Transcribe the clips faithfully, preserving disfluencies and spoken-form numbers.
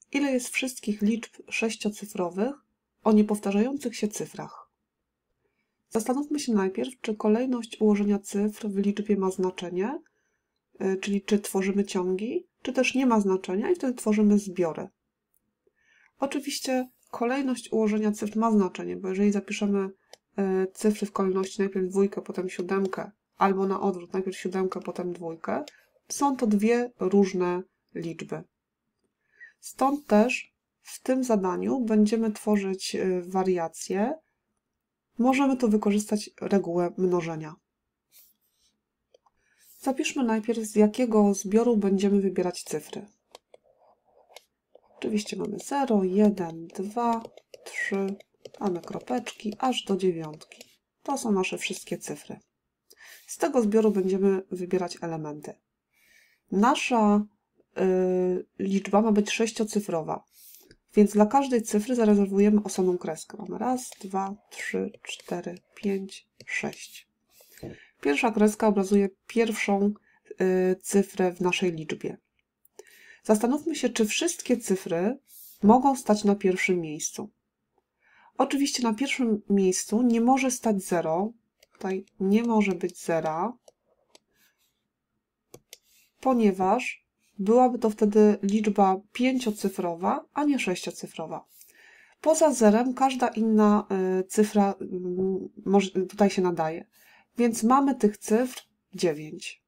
ile jest wszystkich liczb sześciocyfrowych o niepowtarzających się cyfrach. Zastanówmy się najpierw, czy kolejność ułożenia cyfr w liczbie ma znaczenie, czyli czy tworzymy ciągi, czy też nie ma znaczenia i wtedy tworzymy zbiory. Oczywiście kolejność ułożenia cyfr ma znaczenie, bo jeżeli zapiszemy cyfry w kolejności najpierw dwójkę, potem siódemkę, albo na odwrót, najpierw siódemkę, potem dwójkę, są to dwie różne liczby. Stąd też w tym zadaniu będziemy tworzyć wariacje. Możemy tu wykorzystać regułę mnożenia. Zapiszmy najpierw, z jakiego zbioru będziemy wybierać cyfry. Oczywiście mamy zero, jeden, dwa, trzy, mamy kropeczki, aż do dziewiątki. To są nasze wszystkie cyfry. Z tego zbioru będziemy wybierać elementy. Nasza y, liczba ma być sześciocyfrowa, więc dla każdej cyfry zarezerwujemy osobną kreskę. Mamy raz, dwa, trzy, cztery, pięć, sześć. Pierwsza kreska obrazuje pierwszą y, cyfrę w naszej liczbie. Zastanówmy się, czy wszystkie cyfry mogą stać na pierwszym miejscu. Oczywiście na pierwszym miejscu nie może stać zero. Tutaj nie może być zera, ponieważ byłaby to wtedy liczba pięciocyfrowa, a nie sześciocyfrowa. Poza zerem każda inna cyfra tutaj się nadaje, więc mamy tych cyfr dziewięć.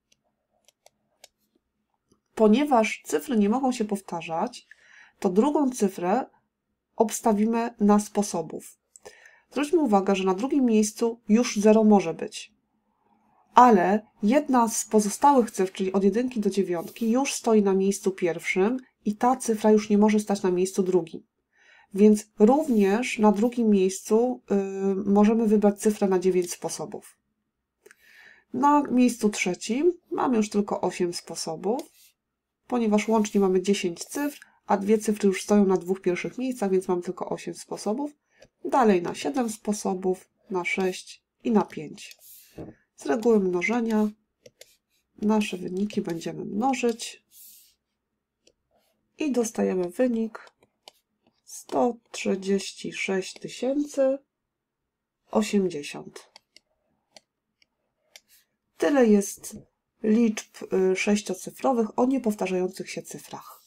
Ponieważ cyfry nie mogą się powtarzać, to drugą cyfrę obstawimy na sposobów. Zwróćmy uwagę, że na drugim miejscu już zero może być, ale jedna z pozostałych cyfr, czyli od jedynki do dziewiątki, już stoi na miejscu pierwszym i ta cyfra już nie może stać na miejscu drugim. Więc również na drugim miejscu yy, możemy wybrać cyfrę na dziewięć sposobów. Na miejscu trzecim mamy już tylko osiem sposobów, ponieważ łącznie mamy dziesięć cyfr, a dwie cyfry już stoją na dwóch pierwszych miejscach, więc mamy tylko osiem sposobów. Dalej na siedem sposobów, na sześć i na pięć. Z reguły mnożenia nasze wyniki będziemy mnożyć i dostajemy wynik sto trzydzieści sześć tysięcy osiemdziesiąt. Tyle jest liczb sześciocyfrowych o niepowtarzających się cyfrach.